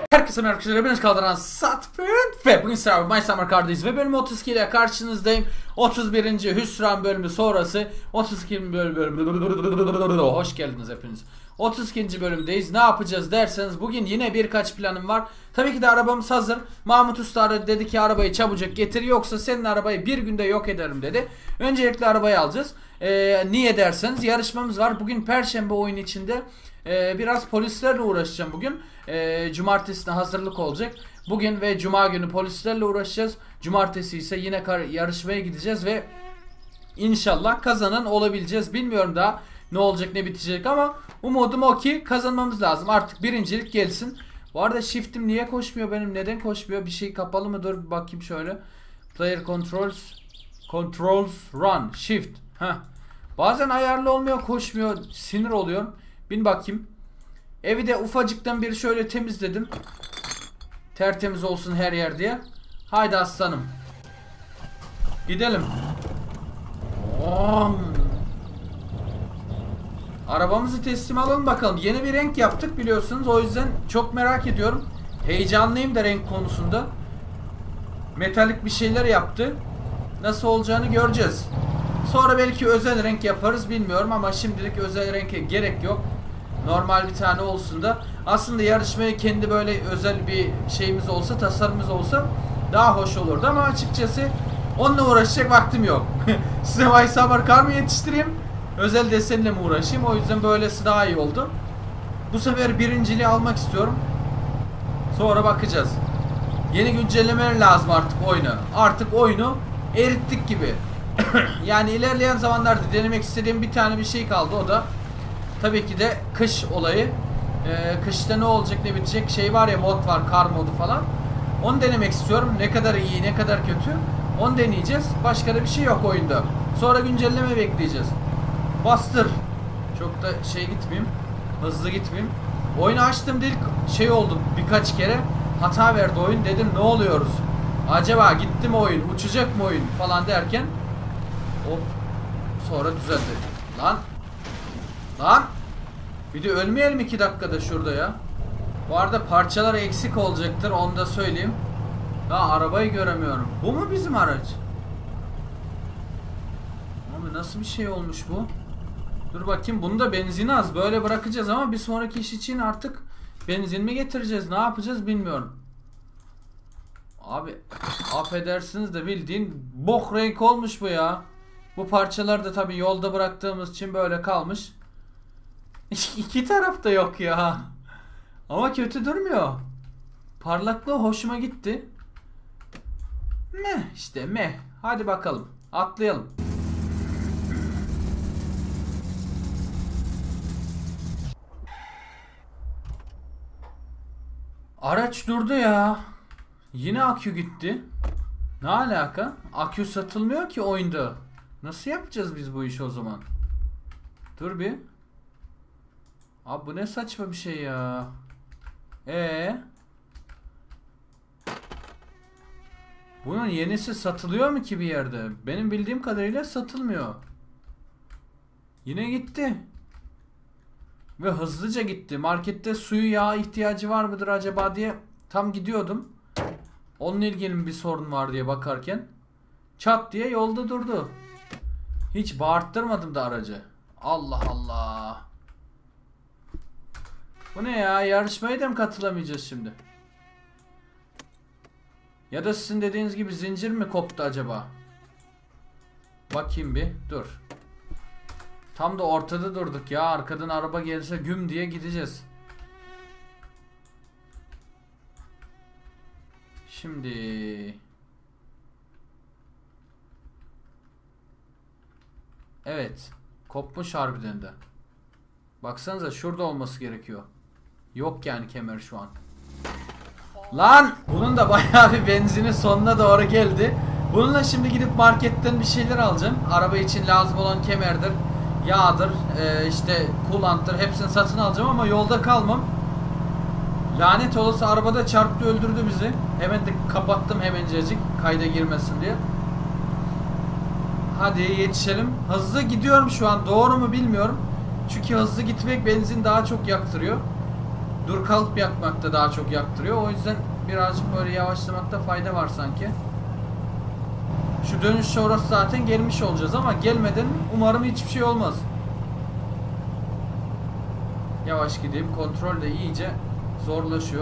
Herkese merhaba arkadaşlar, hepiniz kaldıran Satfın ve bugün sizlerle My Summer Car'dayız ve bölüm 32 ile karşınızdayım. 31. Hüsran bölümü sonrası 32. bölüm hoş geldiniz hepiniz. 32. bölümdeyiz. Ne yapacağız derseniz bugün yine birkaç planım var. Tabii ki de arabamız hazır. Mahmut Usta dedi ki arabayı çabucak getir, yoksa senin arabayı bir günde yok ederim dedi. Öncelikle arabayı alacağız. Niye derseniz yarışmamız var. Bugün Perşembe oyun içinde. Biraz polislerle uğraşacağım bugün. Cumartesine hazırlık olacak. Bugün ve Cuma günü polislerle uğraşacağız. Cumartesi ise yine yarışmaya gideceğiz ve inşallah kazanan olabileceğiz. Bilmiyorum daha ne olacak ne bitecek ama umudum o ki kazanmamız lazım. Artık birincilik gelsin. Bu arada shift'im niye koşmuyor benim? Neden koşmuyor? Bir şey kapalı mı? Dur bir bakayım şöyle. Player controls run shift. Bazen ayarlı olmuyor, koşmuyor. Sinir oluyorum. Bin bakayım. Evi de ufacıktan bir şöyle temizledim. Tertemiz olsun her yer diye. Haydi aslanım. Gidelim. Arabamızı teslim alalım bakalım. Yeni bir renk yaptık biliyorsunuz. O yüzden çok merak ediyorum. Heyecanlıyım da renk konusunda. Metalik bir şeyler yaptı. Nasıl olacağını göreceğiz. Sonra belki özel renk yaparız bilmiyorum ama şimdilik özel renke gerek yok. Normal bir tane olsun da. Aslında yarışmaya kendi böyle özel bir şeyimiz olsa, tasarımımız olsa daha hoş olurdu ama açıkçası onunla uğraşacak vaktim yok. Size My Summer Car mı yetiştireyim, özel desenle mi uğraşayım? O yüzden böylesi daha iyi oldu. Bu sefer birinciliği almak istiyorum. Sonra bakacağız. Yeni güncellemeler lazım artık oyunu. Artık oyunu erittik gibi. Yani ilerleyen zamanlarda denemek istediğim bir tane bir şey kaldı, o da tabii ki de kış olayı. Kışta ne olacak ne bitecek şey var ya, mod var, kar modu falan. Onu denemek istiyorum. Ne kadar iyi ne kadar kötü onu deneyeceğiz. Başka da bir şey yok oyunda. Sonra güncelleme bekleyeceğiz. Bastır. Çok da şey gitmeyeyim, hızlı gitmeyeyim. Oyunu açtım değil, şey oldu birkaç kere hata verdi oyun, dedim ne oluyoruz acaba, gitti mi oyun, uçacak mı oyun falan derken hop, sonra düzeldi. Lan bir de ölmeyelim 2 dakikada şurada ya. Bu arada parçalar eksik olacaktır, onu da söyleyeyim. Daha arabayı göremiyorum. Bu mu bizim araç? Abi nasıl bir şey olmuş bu? Dur bakayım, bunu da benzin az, böyle bırakacağız ama bir sonraki iş için artık benzin mi getireceğiz, ne yapacağız bilmiyorum. Abi affedersiniz de bildiğin bok renk olmuş bu ya. Bu parçalar da tabii yolda bıraktığımız için böyle kalmış. İki tarafta yok ya. Ama kötü durmuyor. Parlaklığı hoşuma gitti. Meh işte meh. Hadi bakalım. Atlayalım. Araç durdu ya. Yine akü gitti. Ne alaka? Akü satılmıyor ki oyunda. Nasıl yapacağız biz bu işi o zaman? Dur bir. Abi bu ne saçma bir şey ya. Bunun yenisi satılıyor mu ki bir yerde? Benim bildiğim kadarıyla satılmıyor. Yine gitti. Ve hızlıca gitti. Markette suyu, yağ ihtiyacı var mıdır acaba diye tam gidiyordum. Onunla ilgili bir sorun var diye bakarken çat diye yolda durdu. Hiç bağırttırmadım da aracı. Allah Allah. Bu ne ya? Yarışmaya da mı katılamayacağız şimdi? Ya da sizin dediğiniz gibi zincir mi koptu acaba? Bakayım bir. Dur. Tam da ortada durduk ya. Arkadan araba gelirse güm diye gideceğiz. Şimdi evet, kopmuş harbiden de. Baksanıza şurada olması gerekiyor. Yok yani kemer şu an. Lan bunun da bayağı bir benzini sonuna doğru geldi. Bununla şimdi gidip marketten bir şeyler alacağım. Araba için lazım olan kemerdir, yağdır, işte kulanttır, hepsini satın alacağım ama yolda kalmam. Lanet olası arabada çarptı, öldürdü bizi. Hemen de kapattım hemencecik kayda girmesin diye. Hadi yetişelim. Hızlı gidiyorum şu an, doğru mu bilmiyorum. Çünkü hızlı gitmek benzin daha çok yaktırıyor. dur kalıp yakmakta daha çok yaktırıyor. O yüzden birazcık böyle yavaşlamakta fayda var sanki. Şu dönüş sonrası zaten gelmiş olacağız ama gelmeden umarım hiçbir şey olmaz. Yavaş gideyim. Kontrol de iyice zorlaşıyor.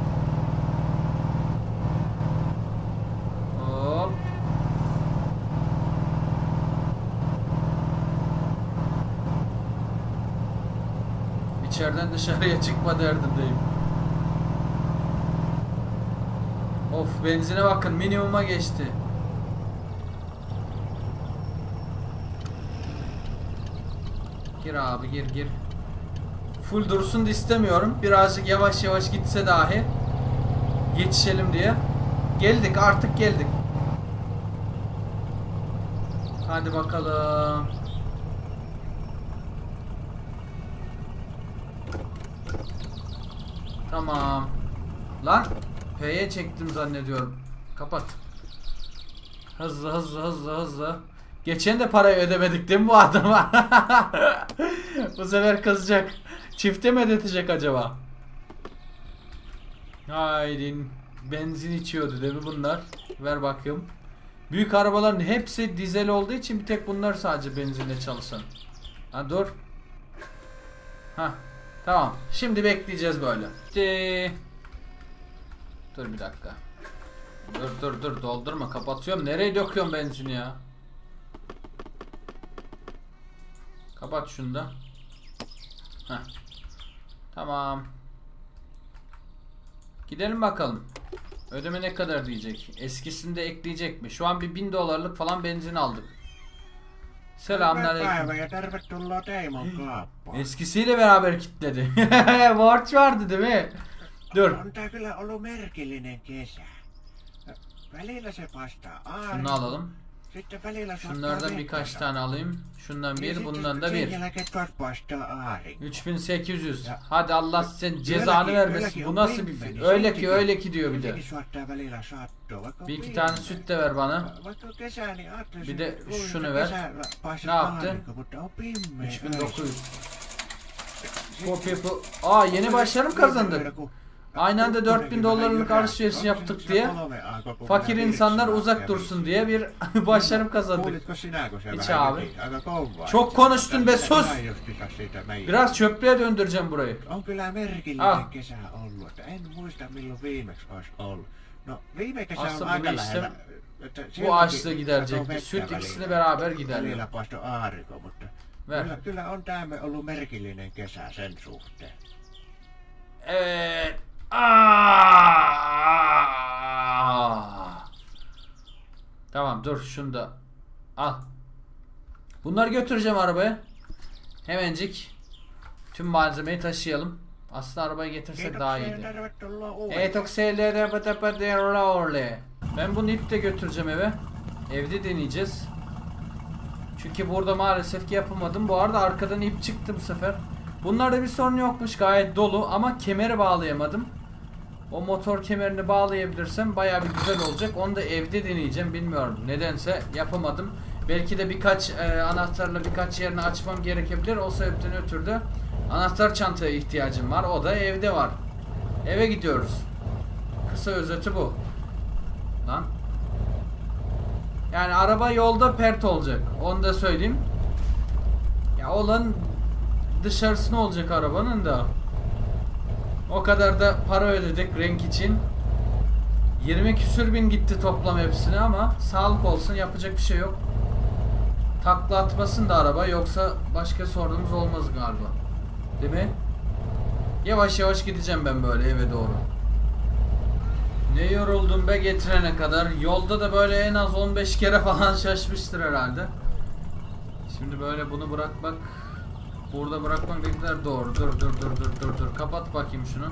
Hop. İçeriden dışarıya çıkma derdindeyim. Of, benzine bakın, minimuma geçti. Gir abi, gir. Full dursun da istemiyorum. Birazcık yavaş yavaş gitse dahi yetişelim diye. Geldik, artık geldik. Hadi bakalım. Tamam. Lan P'ye çektim zannediyorum. Kapat. Hızlı. Geçen de parayı ödemedik değil mi bu adama? Bu sefer kızacak. Çifte mi ödetecek acaba? Haydi. Benzin içiyordu değil mi bunlar? Ver bakayım. Büyük arabaların hepsi dizel olduğu için bir tek bunlar sadece benzinle çalışan. Ha dur. Ha tamam. Şimdi bekleyeceğiz böyle. Dur bir dakika. Dur doldurma, kapatıyorum. Nereye döküyorum benzini ya? Kapat şunu da. Heh. Tamam. Gidelim bakalım. Ödeme ne kadar diyecek? Eskisini de ekleyecek mi? Şu an bir $1000 falan benzin aldık. Selamünaleyküm. Tervetuloa Teimon kauppaan. Eskisiyle beraber kilitledi. Borç vardı değil mi? Dur. On tää kyllä ollut merkillinen kesä. Välillä se paistaa aurinko. Şunu alalım. Sitten välillä saattaa Şunlardan birkaç vettä. tane alayım. Şundan bir, bundan da Sen bir. jälkeen taas paistaa aurinko. 3800. Ya. Hadi Allah sen cezanı vermesin. Bu nasıl bir film? Öyle ki diyor bir de. Sekin saattaa välillä sattua. Vaikka Bir iki pimeä. tane süt de ver bana. Vaikka kesä, niin ajattelin, Bir de että luulen, şunu että ver. kesällä paistaa Ne yaptı? aurinko, mutta on pimeä. 3900. Aa, yeni başarım kazandık. Aynı anda $4000 alışveriş yaptık diye fakir insanlar uzak dursun diye bir başarım kazandık. Hiç abi. Çok konuştun be, sus. Biraz çöplüğe döndüreceğim burayı. On kyllä merkillinen kesä ollut, että en muista milloin viimeksi olisi ollut. No viime kesä on Aslında aika bunu lähellä. işte bu açlığı giderecekti. Süt ikisini beraber giderliyor. Välillä paistoi aurinko, mutta Ver. kyllä on tämä ollut merkillinen kesä sen suhteen. Evet. Tamam, dur şunu da al. Bunları götüreceğim arabaya. Hemencik tüm malzemeyi taşıyalım. Aslında arabayı getirsek daha iyiydi. Tervetuloa uudestaan. Ben bunu ip de götüreceğim eve. Evde deneyeceğiz. Çünkü burada maalesef ki yapamadım. Bu arada arkadan ip çıktı bu sefer. Bunlarda bir sorun yokmuş, gayet dolu, ama kemeri bağlayamadım. O motor kemerini bağlayabilirsem bayağı bir güzel olacak. Onu da evde deneyeceğim, bilmiyorum. Nedense yapamadım. Belki de birkaç anahtarla birkaç yerini açmam gerekebilir. O sebepten ötürü de anahtar çantaya ihtiyacım var. O da evde var. Eve gidiyoruz. Kısa özeti bu. Lan. Yani araba yolda pert olacak. Onu da söyleyeyim. Ya olan dışarısı ne olacak arabanın da. O kadar da para ödedik renk için. 20 küsür bin gitti toplam hepsine ama sağlık olsun, yapacak bir şey yok. Takla atmasın da araba, yoksa başka sorunumuz olmaz galiba. Değil mi? Yavaş yavaş gideceğim ben böyle eve doğru. Ne yoruldum be getirene kadar. Yolda da böyle en az 15 kere falan şaşmıştır herhalde. Şimdi böyle bunu bırakmak, burada bırakmak ne kadar doğru. Dur. Kapat bakayım şunu.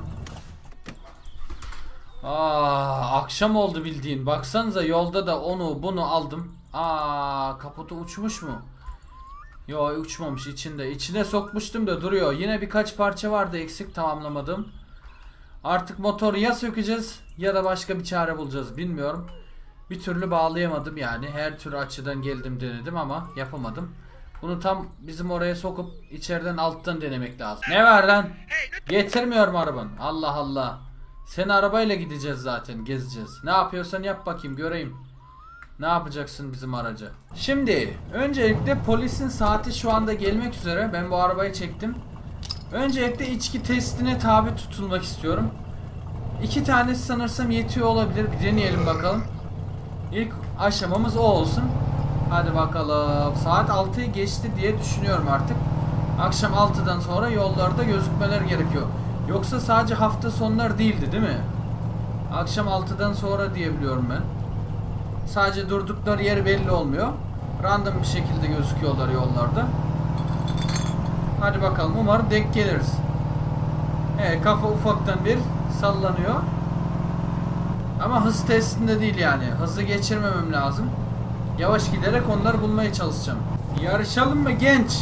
Akşam oldu bildiğin. Baksanıza, yolda da onu bunu aldım. Kaputu uçmuş mu? Yo, uçmamış içinde. İçine sokmuştum da duruyor. Yine birkaç parça vardı eksik, tamamlamadım. Artık motoru ya sökeceğiz ya da başka bir çare bulacağız, bilmiyorum. Bir türlü bağlayamadım yani. Her türlü açıdan geldim denedim ama yapamadım. Bunu tam bizim oraya sokup içeriden alttan denemek lazım. Ne var lan? Hei, nyt Getirmiyorum arabanı. Allah Allah. Sen arabayla gideceğiz zaten, gezeceğiz. Ne yapıyorsan yap bakayım, göreyim. Ne yapacaksın bizim araca? Şimdi öncelikle polisin saati şu anda gelmek üzere. Ben bu arabayı çektim. Öncelikle içki testine tabi tutulmak istiyorum. 2 tanesi sanırsam yetiyor olabilir. Bir deneyelim bakalım. İlk aşamamız o olsun. Hadi bakalım. Saat 6'yı geçti diye düşünüyorum artık. Akşam 6'dan sonra yollarda gözükmeler gerekiyor. Yoksa sadece hafta sonları değildi değil mi? Akşam 6'dan sonra diyebiliyorum ben. Sadece durdukları yer belli olmuyor. Random bir şekilde gözüküyorlar yollarda. Hadi bakalım, umarım denk geliriz. Evet, kafa ufaktan bir sallanıyor. Ama hız testinde değil yani. Hızı geçirmemem lazım. Yavaş giderek onları bulmaya çalışacağım. Yarışalım mı genç?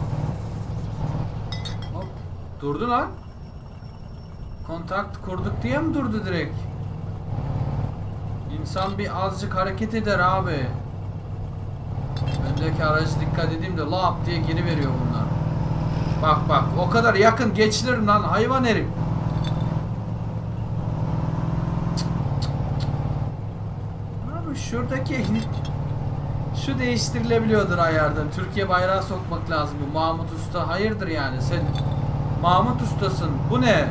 Hop. Durdu lan. Kontakt kurduk diye mi durdu direkt? İnsan bir azıcık hareket eder abi. Öndeki aracı dikkat edeyim de lap diye geri veriyor bunlar. Bak bak, o kadar yakın geçilir lan hayvan herif. Abi şuradaki şu değiştirilebiliyordur ayardan. Türkiye bayrağı sokmak lazım bu Mahmut Usta. Hayırdır yani, sen Mahmut Ustasın. Bu ne?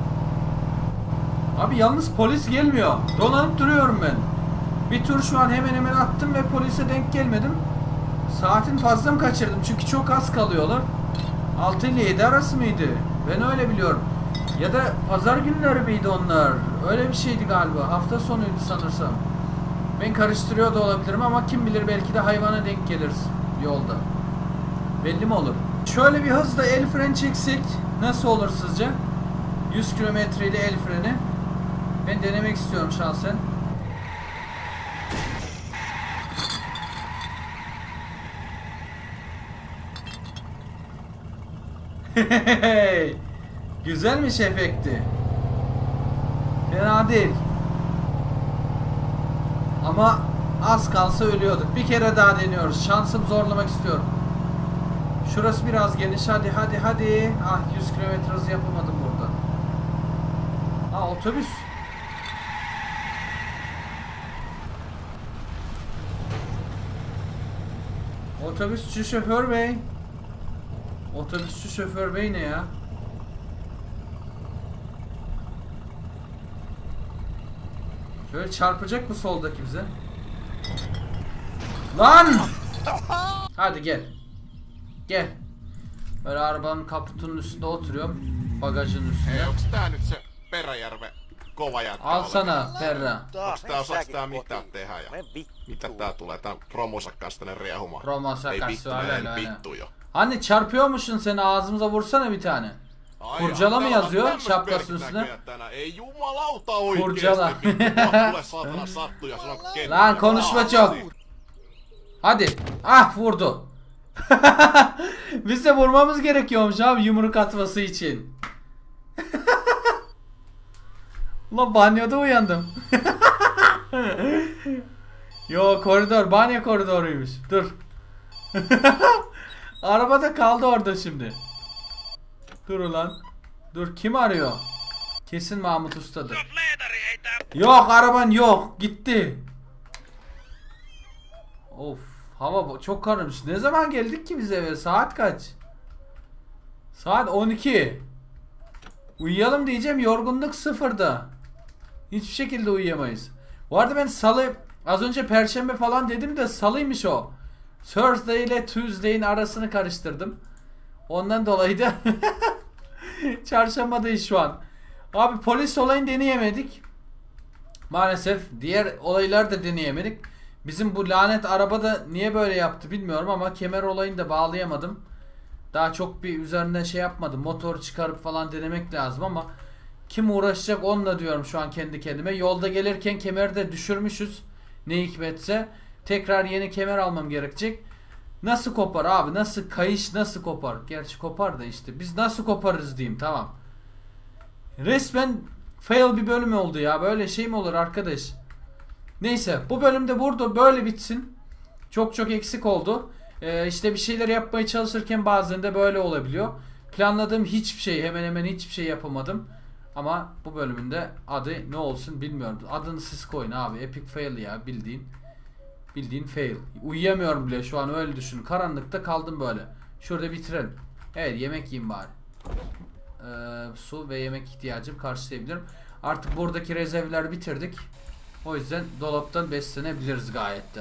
Abi yalnız polis gelmiyor. Dolanıp duruyorum ben. Bir tur şu an hemen hemen attım ve polise denk gelmedim. Saatin fazla mı kaçırdım? Çünkü çok az kalıyorlar. 6 ile 7 arası mıydı? Ben öyle biliyorum. Ya da pazar günleri miydi onlar? Öyle bir şeydi galiba. Hafta sonuydu sanırsam. Ben karıştırıyor da olabilirim ama kim bilir, belki de hayvana denk geliriz yolda. Belli mi olur? Şöyle bir hızla el freni çeksek nasıl olur sizce? 100 km ile el freni. Ben denemek istiyorum şahsen. Güzelmiş efekti. Fena değil. Ama az kalsa ölüyorduk. Bir kere daha deniyoruz. Şansımı zorlamak istiyorum. Şurası biraz geniş. Hadi hadi hadi. Ah, 100 km hız yapamadım burada. Ha, otobüs. Otobüsçü şoför bey. Otobüsçü şoför bey ne ya? Şöyle çarpacak mı soldaki bize? Lan! Hadi gel. Gel. Böyle arabanın kaputunun üstünde oturuyorum. Bagajın üstünde. Hei, onks tää nyt se Peräjärven kova jätkä? Al sana Ferra. Onks tää, osaaks tää mitään tehdä ja mitä tää tulee tän promonsa kanssa tänne riehumaan? Promonsa Ei kanssa, vittu, öyle, mä en öyle. vittu jo. Hani çarpıyormuşsun, seni ağzımıza vursana bir tane. Kurcala mı yazıyor şapkasının üstüne? Ei jumalauta oikeesti. Kurcala. Vittu, tule saatana sattu ja sano kenttää. Lan konuşma çok. Hadi. Ah, vurdu. Biz de vurmamız gerekiyormuş abi yumruk atması için. Ulan banyoda uyandım. Yo, koridor, banyo koridoruymuş. Dur. Arabada kaldı orada şimdi. Dur ulan. Dur, kim arıyor? Kesin Mahmut Usta'dır. Yok, araban yok, gitti. Of, hava çok kararmış. Ne zaman geldik ki biz eve? Saat kaç? Saat 12. Uyuyalım diyeceğim, yorgunluk sıfırda. Hiçbir şekilde uyuyamayız. Bu arada ben salı, az önce perşembe falan dedim de salıymış o. Thursday ile Tuesday'in arasını karıştırdım. Ondan dolayı da çarşambadayız şu an. Abi polis olayını deneyemedik. Maalesef diğer olaylar da deneyemedik. Bizim bu lanet arabada niye böyle yaptı bilmiyorum ama kemer olayını da bağlayamadım. Daha çok bir üzerine şey yapmadım. Motor çıkarıp falan denemek lazım ama kim uğraşacak onunla diyorum şu an kendi kendime. Yolda gelirken kemeri de düşürmüşüz. Ne hikmetse. Tekrar yeni kemer almam gerekecek. Nasıl kopar abi? Nasıl kayış nasıl kopar? Gerçi kopar da işte. Biz nasıl koparırız diyeyim, tamam. Resmen fail bir bölüm oldu ya. Böyle şey mi olur arkadaş? Neyse, bu bölümde burada böyle bitsin. Çok eksik oldu. İşte bir şeyler yapmaya çalışırken bazen de böyle olabiliyor. planladığım hiçbir şey, hemen hemen hiçbir şey yapamadım. Ama bu bölümünde adı ne olsun bilmiyorum. Adını siz koyun abi. Epic fail ya, bildiğin. Bildiğin fail. Uyuyamıyorum bile şu an, öyle düşün. Karanlıkta kaldım böyle. Şurada bitirelim. Evet, yemek yiyeyim bari. Su ve yemek ihtiyacım karşılayabilirim. Artık buradaki rezervleri bitirdik. O yüzden dolaptan beslenebiliriz gayet de.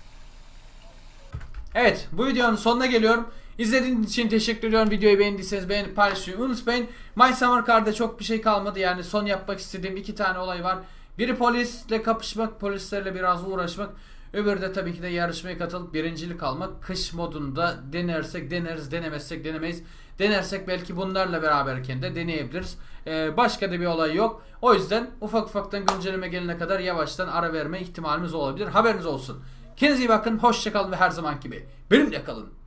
Evet, bu videonun sonuna geliyorum. İzlediğiniz için teşekkür ediyorum. Videoyu beğendiyseniz beğenip paylaşmayı unutmayın. My Summer Car'da çok bir şey kalmadı. Yani son yapmak istediğim 2 tane olay var. Biri polisle kapışmak, polislerle biraz uğraşmak. Öbürü de tabii ki de yarışmaya katılıp birincilik almak. Kış modunda denersek deneriz, denemezsek denemeyiz. Denersek belki bunlarla beraberken de deneyebiliriz. Başka da bir olay yok. O yüzden ufak ufaktan güncelleme gelene kadar yavaştan ara verme ihtimalimiz olabilir. Haberiniz olsun. Kendinize iyi bakın, hoşça kalın ve her zaman gibi benimle kalın.